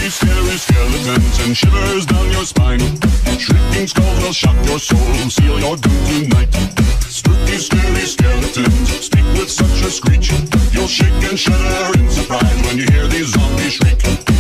these scary skeletons and shivers down your spine. Shrieking skulls will shock your soul, seal your doom tonight. Spooky, scary skeletons speak with such a screech. You'll shake and shudder in surprise when you hear these zombies shriek.